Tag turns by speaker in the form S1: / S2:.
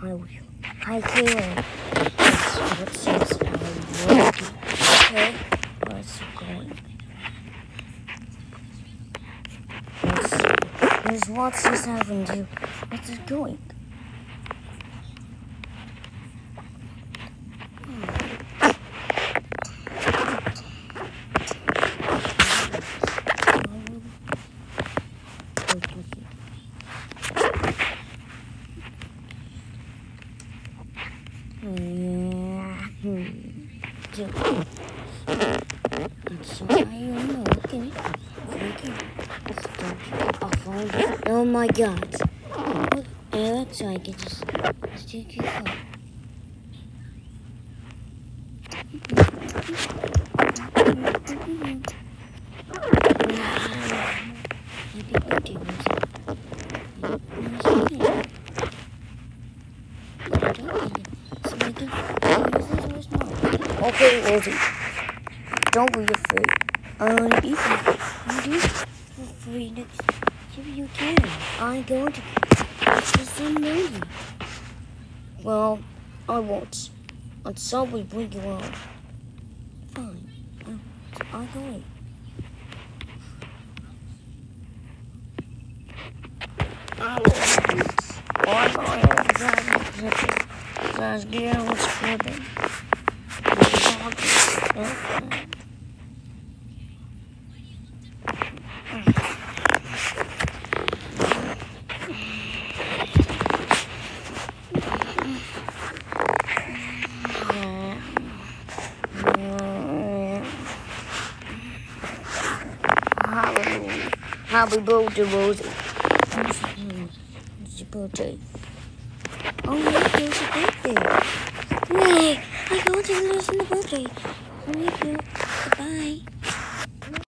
S1: Hi, Caillou. What's this? Okay, where's it going? What's this having to? What's it going? Oh my God! It looks like it just stick it up. Okay, Rosie. Don't be afraid. I want to be free. You do for free next. If you can. I'm going to get some money. Well, I won't. I'll probably bring you on. Fine. I'll go. Let's get on with scribbling. Happy birthday, Rosie. It's your birthday. Oh, yeah, it's your birthday. Yay! I go to listen to the birthday. Thank you. Goodbye.